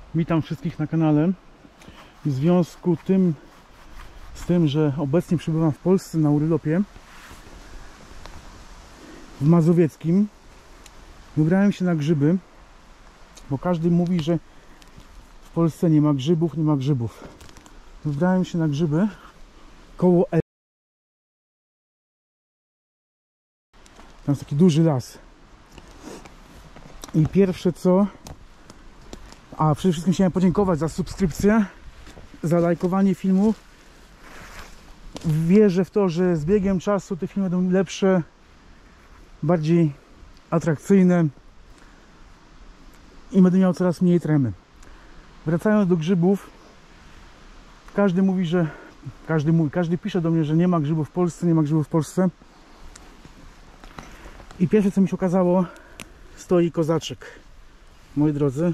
Witam wszystkich na kanale. W związku z tym, że obecnie przebywam w Polsce na urlopie w Mazowieckim, wybrałem się na grzyby, bo każdy mówi, że w Polsce nie ma grzybów, nie ma grzybów. Wybrałem się na grzyby koło Tam jest taki duży las. I pierwsze co... przede wszystkim chciałem podziękować za subskrypcję, za lajkowanie filmu. Wierzę w to, że z biegiem czasu te filmy będą lepsze, bardziej atrakcyjne i będę miał coraz mniej tremy. Wracając do grzybów, każdy mówi, że... Każdy pisze do mnie, że nie ma grzybów w Polsce, nie ma grzybów w Polsce. I pierwsze co mi się okazało, stoi kozaczek. Moi drodzy,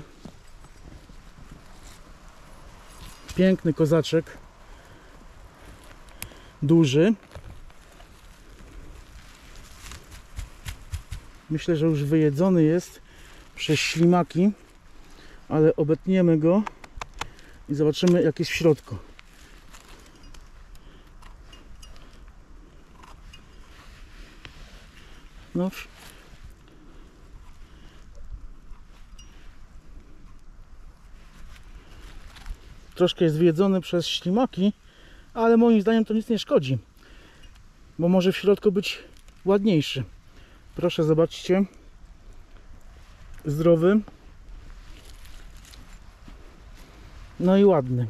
piękny kozaczek, duży. Myślę, że już wyjedzony jest przez ślimaki, ale obetniemy go i zobaczymy, jak jest w środku. No, troszkę jest wyjedzony przez ślimaki, ale moim zdaniem to nic nie szkodzi, bo może w środku być ładniejszy. Proszę, zobaczcie, zdrowy, no i ładny.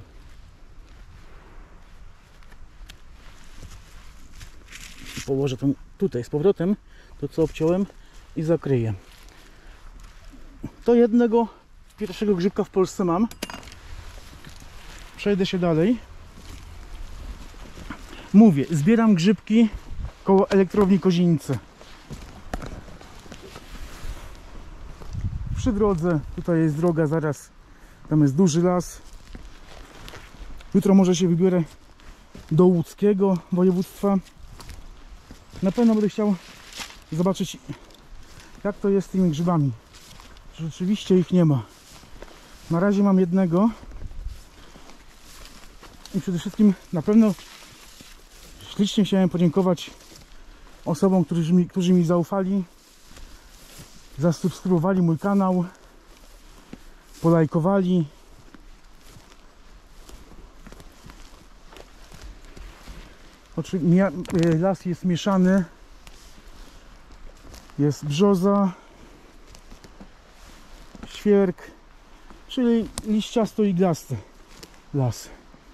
Położę to tutaj z powrotem, to co obciąłem, i zakryję. To jednego pierwszego grzybka w Polsce mam. Przejdę się dalej. Mówię, zbieram grzybki koło elektrowni Kozienice. Przy drodze, tutaj jest droga zaraz, tam jest duży las. Jutro może się wybiorę do łódzkiego województwa. Na pewno będę chciał zobaczyć, jak to jest z tymi grzybami. Rzeczywiście ich nie ma. Na razie mam jednego. I przede wszystkim na pewno ślicznie chciałem podziękować osobom, którzy mi zaufali, zasubskrybowali mój kanał, polajkowali. Las jest mieszany. Jest brzoza, świerk, czyli liściasto iglasty las.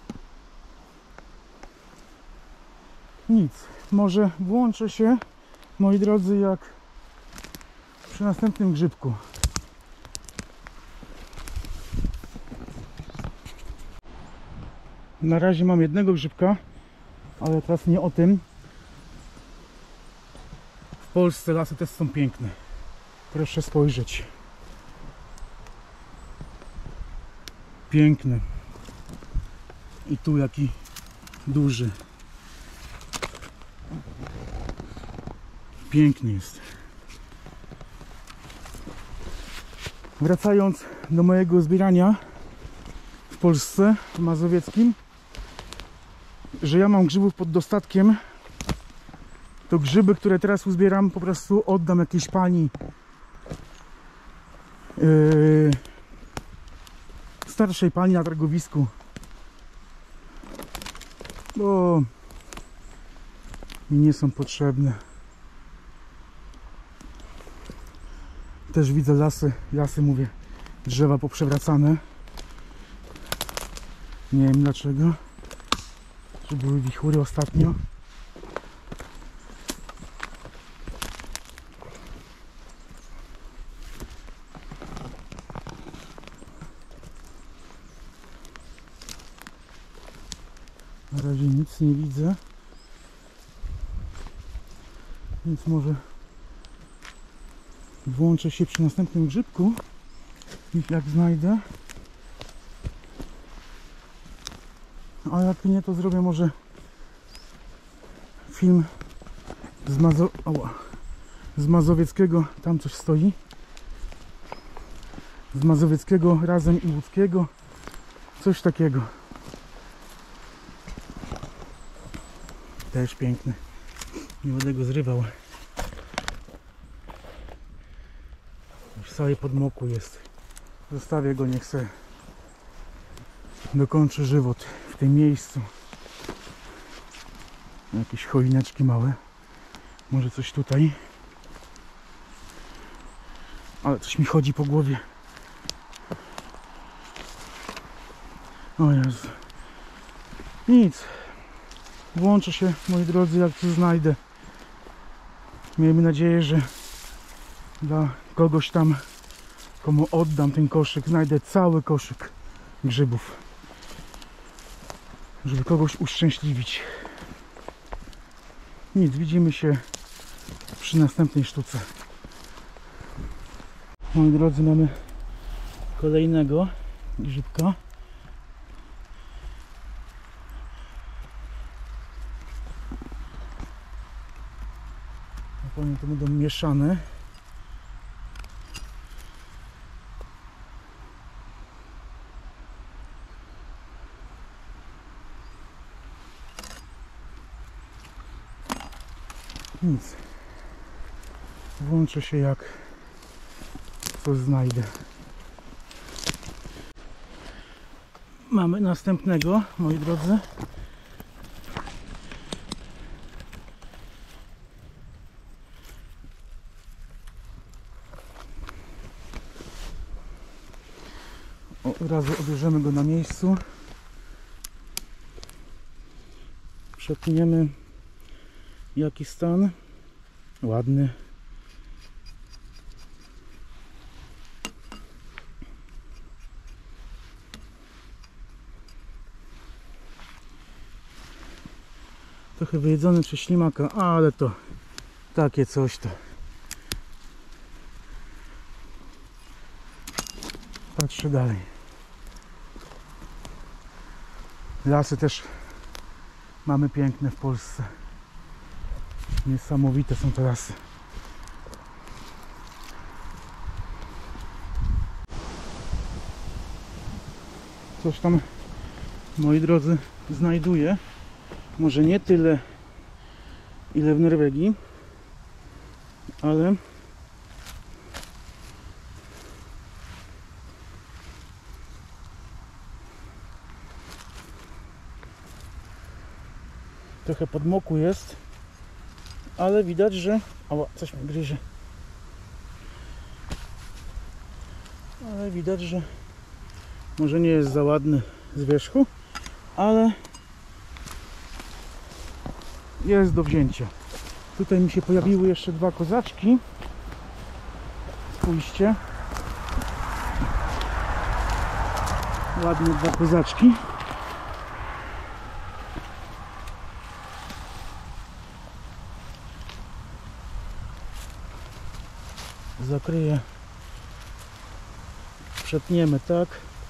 Nic, może włączę się, moi drodzy, jak przy następnym grzybku. Na razie mam jednego grzybka, ale teraz nie o tym. W Polsce lasy też są piękne. Proszę spojrzeć. Piękny. I tu jaki duży. Piękny jest. Wracając do mojego zbierania w Polsce, w Mazowieckim, że ja mam grzybów pod dostatkiem, to grzyby, które teraz uzbieram, po prostu oddam jakiejś pani starszej pani na targowisku, bo mi nie są potrzebne. Też widzę lasy mówię, drzewa poprzewracane. Nie wiem dlaczego, czy były wichury ostatnio. Na razie nic nie widzę, więc może włączę się przy następnym grzybku, jak znajdę. A jak nie, to zrobię może film z Mazowieckiego. Tam coś stoi. z mazowieckiego razem i łódzkiego. Coś takiego. Też piękny. Nie będę go zrywał. Już cały podmokły jest. Zostawię go, niech se dokończy żywot w tym miejscu. Jakieś choineczki małe. Może coś tutaj. Ale coś mi chodzi po głowie. O Jezu. Nic. Włączę się, moi drodzy, jak coś znajdę. Miejmy nadzieję, że dla kogoś tam, komu oddam ten koszyk, znajdę cały koszyk grzybów. Żeby kogoś uszczęśliwić. Nic, widzimy się przy następnej sztuce. Moi drodzy, mamy kolejnego grzybka. Na pewno to będą mieszane. Nic. Włączę się, jak coś znajdę. Mamy następnego, moi drodzy. Od razu odbierzemy go na miejscu. Przetniemy, jaki stan. Ładny. Trochę wyjedzony przez ślimaka, ale to takie coś to. Patrzę dalej. Lasy też mamy piękne w Polsce. Niesamowite są te lasy. Coś tam, moi drodzy, znajduję. Może nie tyle, ile w Norwegii, ale trochę podmokły jest, ale widać, że coś mnie gryzie. Ale widać, że może nie jest za ładny z wierzchu, ale jest do wzięcia. Tutaj mi się pojawiły jeszcze dwa kozaczki. Spójrzcie. Ładne dwa kozaczki. Zakryję. Przetniemy tak.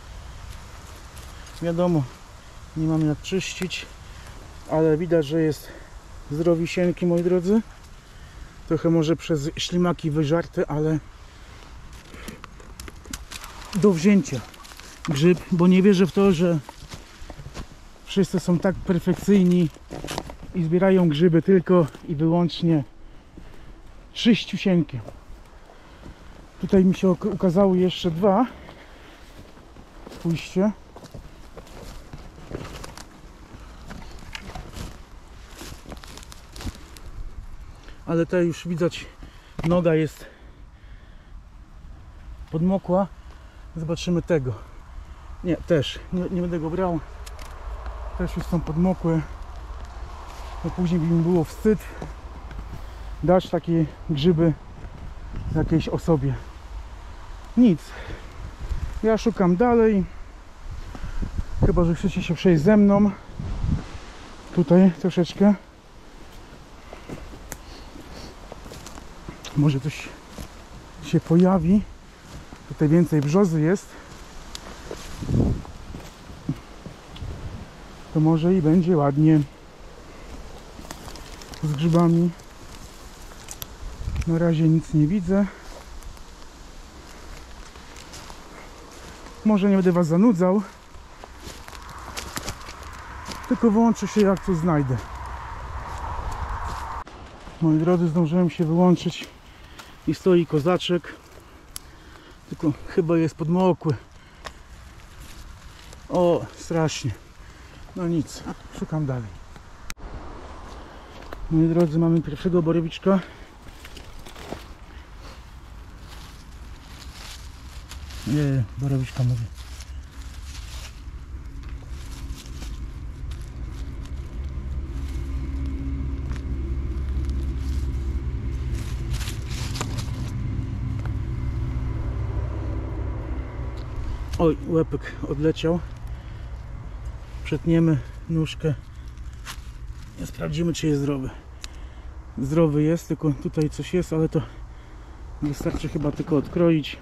Wiadomo, nie mam jak czyścić, ale widać, że jest zdrowisieńki, moi drodzy. Trochę może przez ślimaki wyżarte, ale do wzięcia grzyb, bo nie wierzę w to, że wszyscy są tak perfekcyjni i zbierają grzyby tylko i wyłącznie czyściusieńkie. Tutaj mi się ukazały jeszcze dwa. Spójrzcie. Ale tutaj już widać, noga jest podmokła. Zobaczymy tego. Nie, też nie będę go brał. Też już są podmokłe. No później by mi było wstyd dać takie grzyby jakiejś osobie. Nic. Ja szukam dalej. Chyba że chcecie się przejść ze mną. Tutaj troszeczkę. Może coś się pojawi. Tutaj więcej brzozy jest. To może i będzie ładnie z grzybami. Na razie nic nie widzę. Może nie będę was zanudzał, tylko wyłączę się jak coś znajdę. Moi drodzy, zdążyłem się wyłączyć i stoi kozaczek, tylko chyba jest podmokły. O, strasznie. No nic, szukam dalej. Moi drodzy, mamy pierwszego borowiczka. Nie, borowiczka mówię. Oj, łepek odleciał. Przetniemy nóżkę i sprawdzimy, czy jest zdrowy. Zdrowy jest, tylko tutaj coś jest, ale to wystarczy chyba tylko odkroić.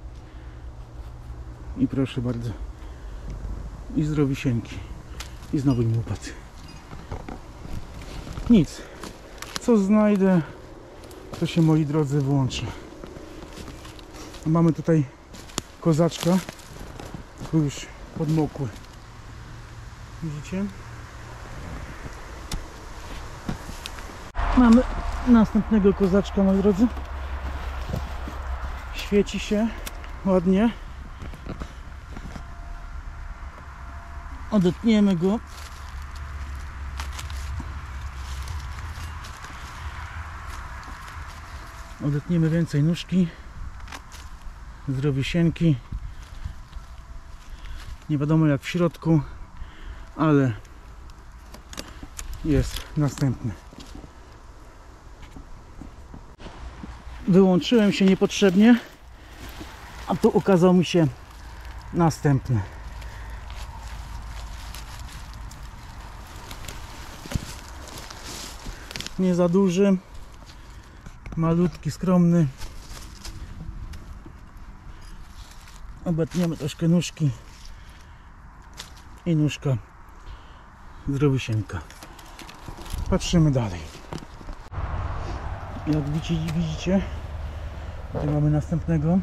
I proszę bardzo. I zdrowisieńki. I znowu im upadł. Nic. Co znajdę, to się, moi drodzy, włączę. Mamy tutaj kozaczka. Tu już podmokły. Widzicie? Mamy następnego kozaczka, moi drodzy. Świeci się ładnie. Odetniemy go. Odetniemy więcej nóżki. Zdrowisieńki. Nie wiadomo jak w środku, ale jest następny. Wyłączyłem się niepotrzebnie, a tu ukazał mi się następny. Nie za duży, malutki, skromny. Obetniemy troszkę nóżki i nóżka zdrowisieńka. Patrzymy dalej. Jak widzicie, tutaj mamy następnego.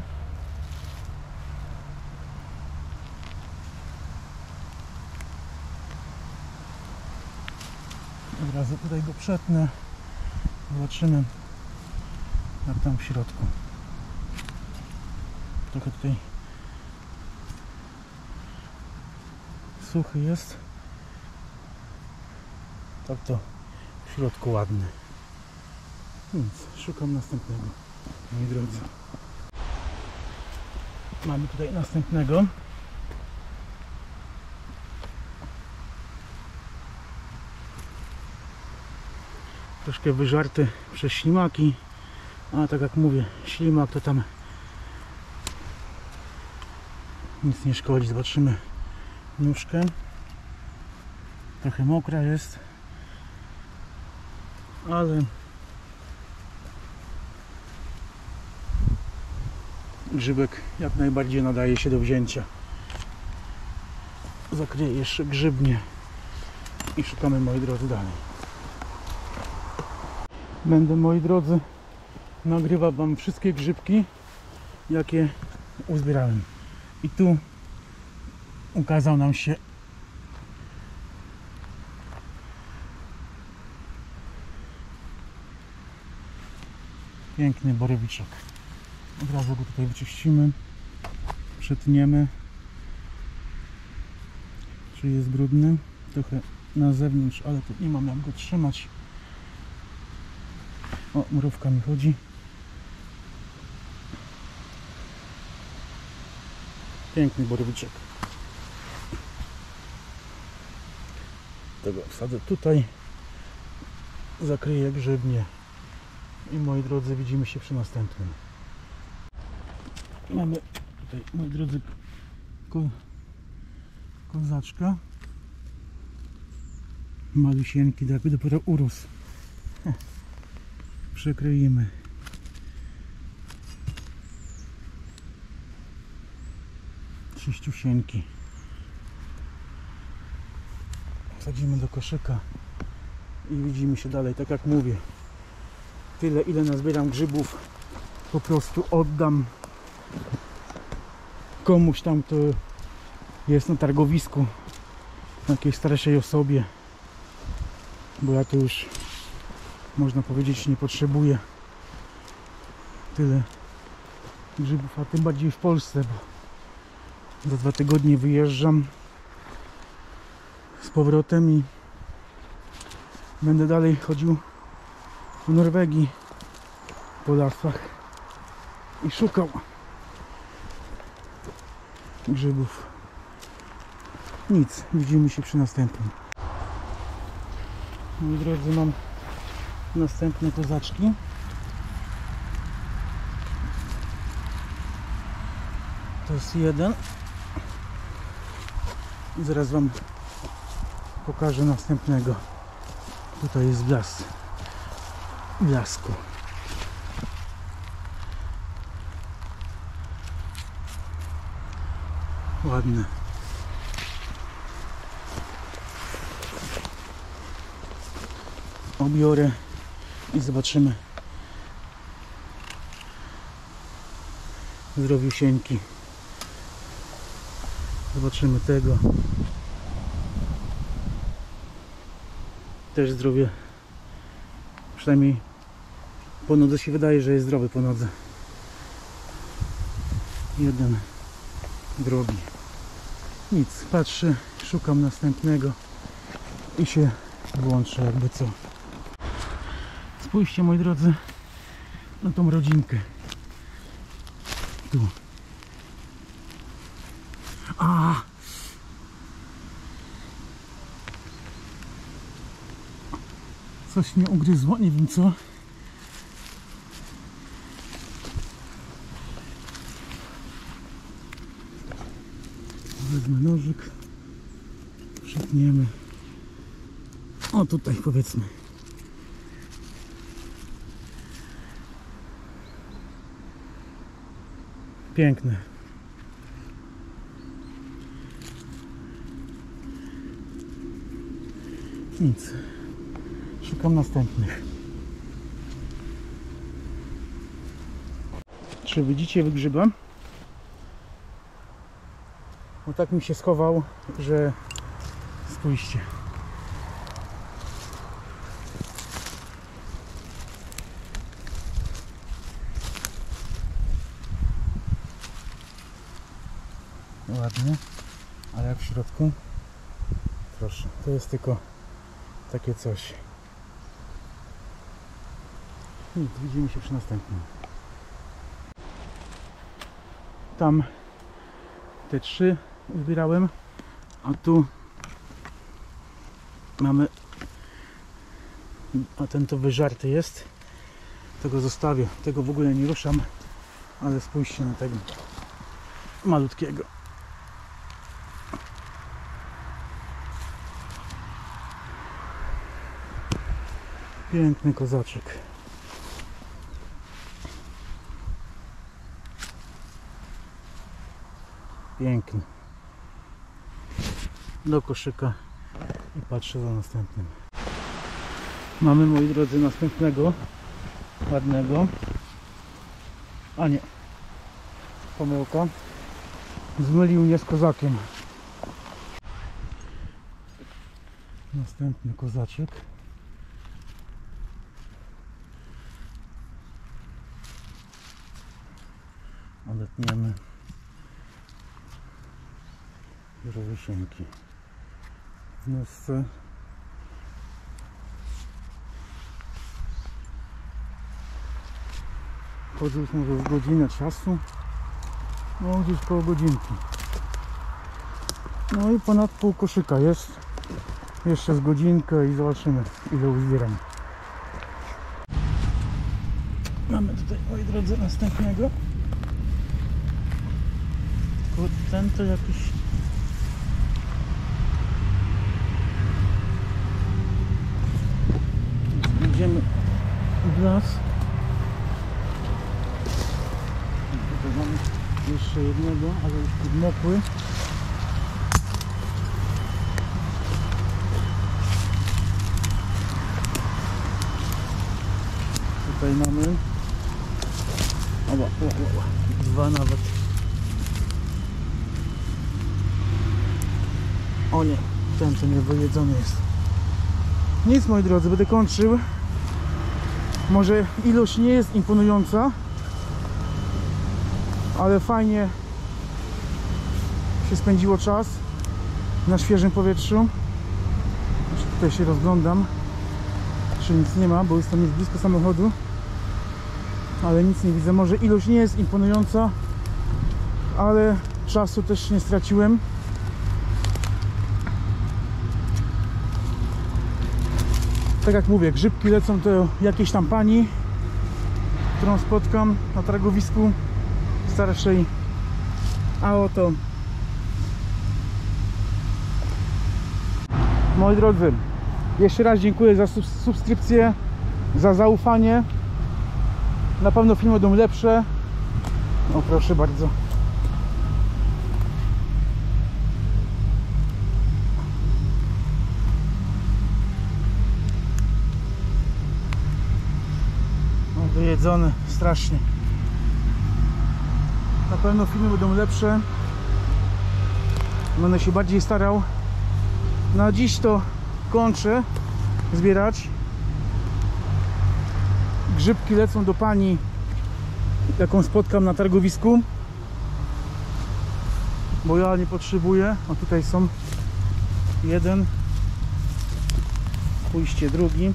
Od razu tutaj go przetnę. Zobaczymy jak tam w środku. Trochę tutaj suchy jest. Tak to w środku ładny. Nic, szukam następnego, moi drodzy. Mamy tutaj następnego. Troszkę wyżarty przez ślimaki, a tak jak mówię, ślimak to tam nic nie szkodzi. Zobaczymy nóżkę. Trochę mokra jest, ale grzybek jak najbardziej nadaje się do wzięcia. Zakryję jeszcze grzybnie i szukamy, moi drodzy, dalej. Będę, moi drodzy, nagrywał wam wszystkie grzybki, jakie uzbierałem. I tu ukazał nam się piękny borowiczek. Od razu go tutaj wyczyścimy, przetniemy. Czy jest brudny? Trochę na zewnątrz, ale tu nie mam jak go trzymać. O, mrówka mi chodzi. Piękny borowiczek. Tego wsadzę tutaj. Zakryję grzybnie. I, moi drodzy, widzimy się przy następnym. Mamy tutaj, moi drodzy, kozaczka. Malusieńki, jakby dopiero urósł. Przekroimy. Czyściusieńki. Wsadzimy do koszyka i widzimy się dalej. Tak jak mówię, tyle ile nazbieram grzybów, po prostu oddam komuś tam, to jest na targowisku, jakiejś starszej osobie, bo ja to już, można powiedzieć, nie potrzebuję tyle grzybów, a tym bardziej w Polsce, bo za 2 tygodnie wyjeżdżam z powrotem i będę dalej chodził w Norwegii po lasach i szukał grzybów. Nic, widzimy się przy następnym. Moi drodzy, mam następne kozaczki. To jest jeden i zaraz wam pokażę następnego. Tutaj jest blasku. Ładne. Obiorę i zobaczymy. Zdrowiusieńki. Zobaczymy tego. Też zdrowie. Przynajmniej po nodze się wydaje, że jest zdrowy po nodze. Jeden drogi. Nic, patrzę, szukam następnego i się włączę jakby co. Spójrzcie, moi drodzy, na tą rodzinkę. Tu. A! Coś mnie ugryzło, nie wiem co. Wezmę nożyk. Przytniemy. O, tutaj powiedzmy. Piękne. Nic. Szukam następnych. Czy widzicie wygrzyba? Bo tak mi się schował, że spójrzcie. Ładnie, ale jak w środku? Proszę, to jest tylko takie coś. Nic, widzimy się przy następnym. Tam te 3 zbierałem, a tu mamy, a ten to wyżarty jest, tego zostawię, tego w ogóle nie ruszam, ale spójrzcie na tego malutkiego. Piękny kozaczek. Piękny. Do koszyka i patrzę za następnym. Mamy, moi drodzy, następnego ładnego. A nie, pomyłka. Zmylił mnie z kozakiem. Następny kozaczek. Odetniemy rowisieńki w nóżce. Chodzę już może w godzinę czasu, no gdzieś koło godzinki. No i ponad pół koszyka jest, jeszcze z godzinkę i zobaczymy, ile uzbieram. Mamy tutaj, moi drodzy, następnego. Tylko ten to jakiś... Idziemy w las. Tutaj mamy jeszcze jednego, ale już podmokły. Tutaj mamy 2 nawet. O nie, ten co niewyjedzony jest. Nic, moi drodzy, będę kończył. Może ilość nie jest imponująca, ale fajnie się spędziło czas na świeżym powietrzu. Tutaj się rozglądam, czy nic nie ma, bo jestem już blisko samochodu, ale nic nie widzę. Może ilość nie jest imponująca, ale czasu też nie straciłem. Tak jak mówię, grzybki lecą do jakiejś tam pani, którą spotkam na targowisku starszej. A oto, moi drodzy, jeszcze raz dziękuję za subskrypcję, za zaufanie. Na pewno filmy będą lepsze. No proszę bardzo. No, wyjedzony strasznie. Na pewno filmy będą lepsze. Będę się bardziej starał. Na dziś to kończę zbierać. Grzybki lecą do pani, jaką spotkam na targowisku, bo ja nie potrzebuję. A tutaj są jeden, pójście drugi.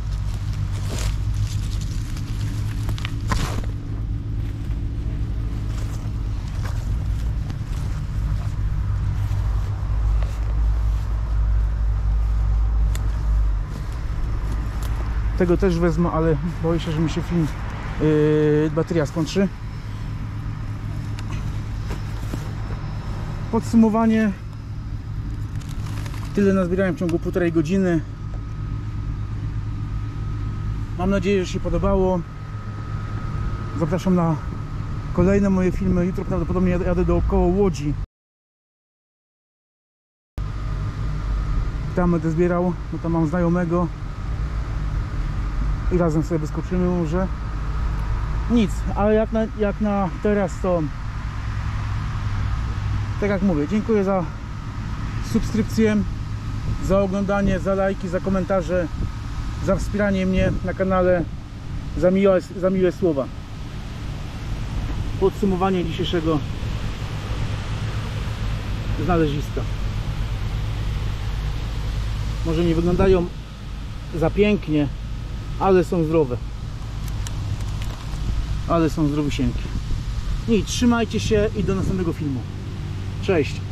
Tego też wezmę, ale boję się, że mi się film bateria skończy. Podsumowanie. Tyle nazbierałem w ciągu 1,5 godziny. Mam nadzieję, że się podobało. Zapraszam na kolejne moje filmy. Jutro prawdopodobnie jadę dookoła Łodzi. Tam będę zbierał, bo tam mam znajomego. I razem sobie wyskoczymy może. Nic, ale jak na teraz to, tak jak mówię, dziękuję za subskrypcję, za oglądanie, za lajki, za komentarze, za wspieranie mnie na kanale, za miłe słowa. Podsumowanie dzisiejszego znaleziska. Może nie wyglądają za pięknie, ale są zdrowe. Ale są zdrowisienki. Nic, trzymajcie się i do następnego filmu. Cześć!